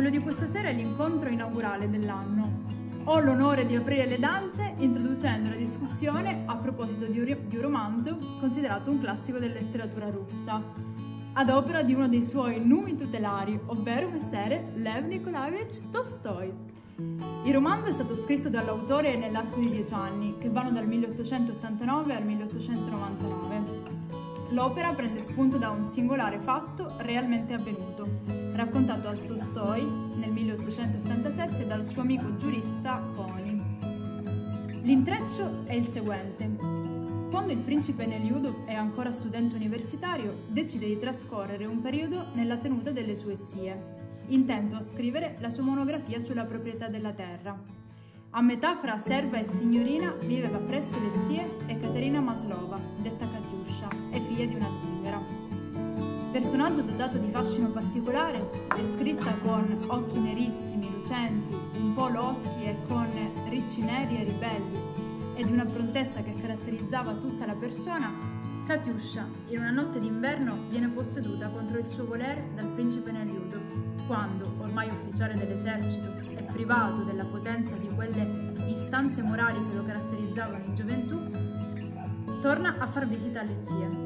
Quello di questa sera è l'incontro inaugurale dell'anno. Ho l'onore di aprire le danze introducendo la discussione a proposito di un romanzo considerato un classico della letteratura russa, ad opera di uno dei suoi numi tutelari, ovvero Messere Lev Nikolaevich Tolstoi. Il romanzo è stato scritto dall'autore nell'arco di 10 anni, che vanno dal 1889 al 1899. L'opera prende spunto da un singolare fatto realmente avvenuto, raccontato a Tolstoi nel 1887 dal suo amico giurista Koni. L'intreccio è il seguente. Quando il principe Neliudo è ancora studente universitario, decide di trascorrere un periodo nella tenuta delle sue zie, intento a scrivere la sua monografia sulla proprietà della terra. A metà fra serva e signorina viveva presso le zie Ekaterina Maslova, detta Katiuscia, e figlia di una zingara. Personaggio dotato di fascino particolare, descritta con occhi nerissimi, lucenti, un po' loschi e con ricci neri e ribelli, e di una prontezza che caratterizzava tutta la persona, Katiuscia, in una notte d'inverno, viene posseduta contro il suo volere dal principe Neliudo, quando, ormai ufficiale dell'esercito e privato della potenza di quelle istanze morali che lo caratterizzavano in gioventù, torna a far visita alle zie.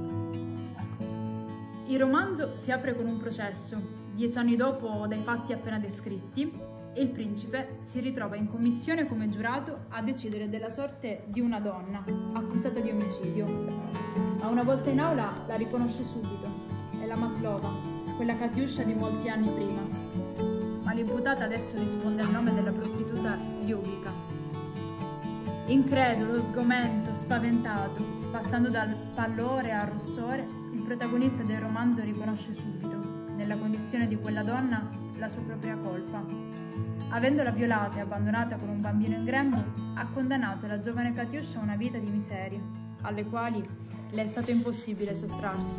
Il romanzo si apre con un processo. 10 anni dopo dai fatti appena descritti, e il principe si ritrova in commissione come giurato a decidere della sorte di una donna accusata di omicidio. Ma una volta in aula la riconosce subito. È la Maslova, quella Katiuscia di molti anni prima. Ma l'imputata adesso risponde al nome della prostituta Lyubika. Incredulo, sgomento, spaventato, passando dal pallore al rossore, il protagonista del romanzo riconosce subito, nella condizione di quella donna, la sua propria colpa. Avendola violata e abbandonata con un bambino in grembo, ha condannato la giovane Katiuscia a una vita di miserie, alle quali le è stato impossibile sottrarsi.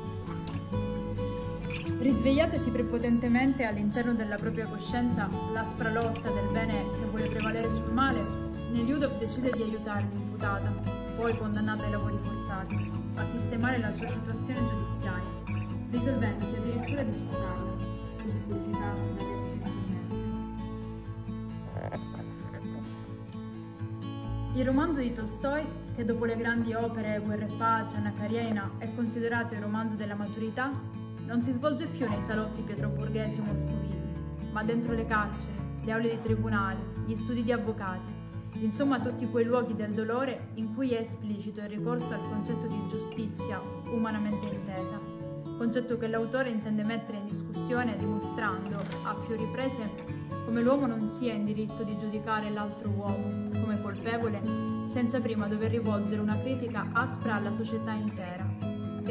Risvegliatasi prepotentemente all'interno della propria coscienza l'aspra lotta del bene che vuole prevalere sul male, Neliudov decide di aiutare l'imputata, poi condannata ai lavori forzati, a sistemare la sua situazione giudiziaria, risolvendosi addirittura di sposarla, così purificarsi dalle azioni commesse. Il romanzo di Tolstoi, che dopo le grandi opere Guerra e Pace, Anna Karenina, è considerato il romanzo della maturità, non si svolge più nei salotti pietroburghesi o moscoviti, ma dentro le carceri, le aule di tribunale, gli studi di avvocati, insomma tutti quei luoghi del dolore in cui è esplicito il ricorso al concetto di giustizia umanamente intesa, concetto che l'autore intende mettere in discussione dimostrando a più riprese come l'uomo non sia in diritto di giudicare l'altro uomo come colpevole senza prima dover rivolgere una critica aspra alla società intera, che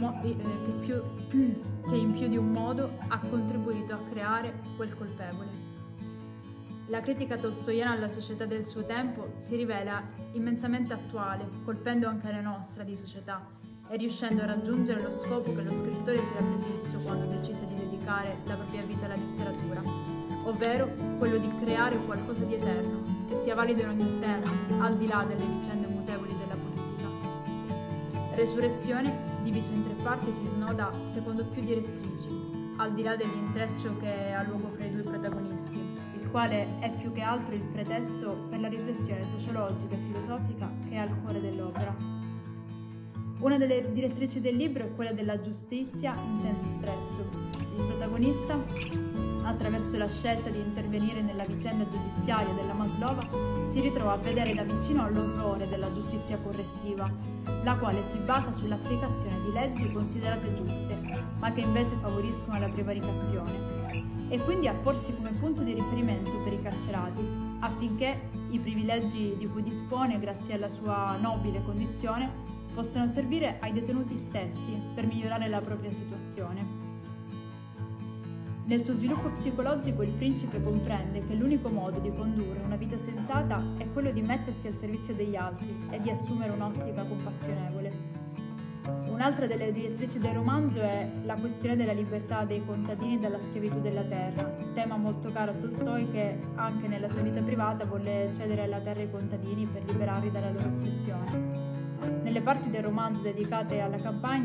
in più di un modo ha contribuito a creare quel colpevole. La critica tolstoiana alla società del suo tempo si rivela immensamente attuale, colpendo anche la nostra di società e riuscendo a raggiungere lo scopo che lo scrittore si era prefisso quando decise di dedicare la propria vita alla letteratura, ovvero quello di creare qualcosa di eterno, che sia valido in ogni tema, al di là delle vicende mutevoli della politica. Resurrezione, diviso in 3 parti, si snoda secondo più direttrici, al di là dell'intreccio che ha luogo fra i 2 protagonisti, il quale è più che altro il pretesto per la riflessione sociologica e filosofica che è al cuore dell'opera. Una delle direttrici del libro è quella della giustizia in senso stretto. Il protagonista, attraverso la scelta di intervenire nella vicenda giudiziaria della Maslova, si ritrova a vedere da vicino l'orrore della giustizia correttiva, la quale si basa sull'applicazione di leggi considerate giuste, ma che invece favoriscono la prevaricazione, e quindi a porsi come punto di riferimento per i carcerati, affinché i privilegi di cui dispone grazie alla sua nobile condizione possano servire ai detenuti stessi per migliorare la propria situazione. Nel suo sviluppo psicologico il principe comprende che l'unico modo di condurre una vita sensata è quello di mettersi al servizio degli altri e di assumere un'ottica compassionevole. Un'altra delle direttrici del romanzo è la questione della libertà dei contadini dalla schiavitù della terra, tema molto caro a Tolstoi che anche nella sua vita privata volle cedere la terra ai contadini per liberarli dalla loro oppressione. Nelle parti del romanzo dedicate alla campagna,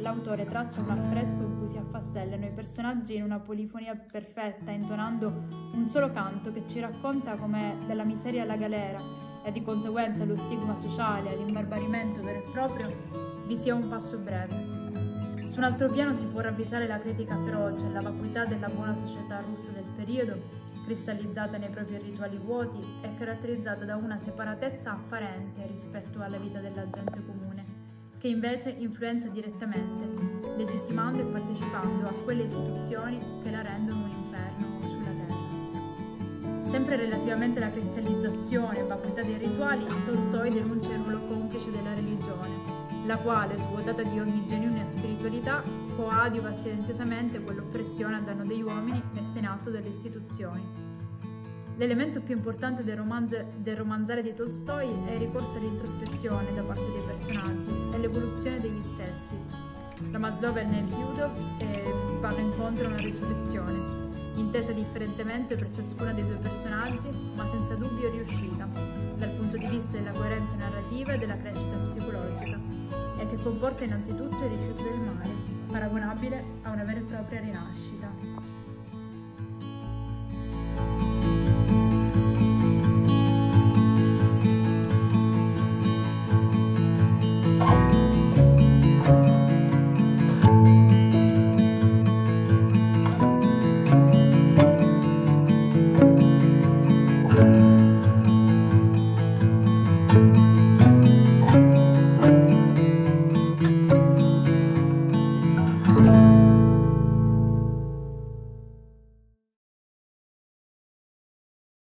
l'autore traccia un affresco in cui si affastellano i personaggi in una polifonia perfetta, intonando un solo canto che ci racconta come dalla miseria alla galera e di conseguenza allo stigma sociale e all'imbarbarimento vero e proprio vi sia un passo breve. Su un altro piano si può ravvisare la critica feroce e la vacuità della buona società russa del periodo, cristallizzata nei propri rituali vuoti e caratterizzata da una separatezza apparente rispetto alla vita della gente comune, che invece influenza direttamente, legittimando e partecipando a quelle istituzioni che la rendono un inferno sulla terra. Sempre relativamente alla cristallizzazione e vacuità dei rituali, Tolstoi denuncia il ruolo complice della religione, la quale, svuotata di ogni genuina spiritualità, coadiuva silenziosamente quell'oppressione a danno degli uomini messa in atto dalle istituzioni. L'elemento più importante del romanzare di Tolstoi è il ricorso all'introspezione da parte dei personaggi e l'evoluzione degli stessi. La Maslow nel Judo vanno incontro a una risurrezione, intesa differentemente per ciascuna dei due personaggi, ma senza dubbio riuscita, dal punto di vista della coerenza narrativa e della crescita psicologica, e che comporta innanzitutto il rifiuto del male, paragonabile a una vera e propria rinascita.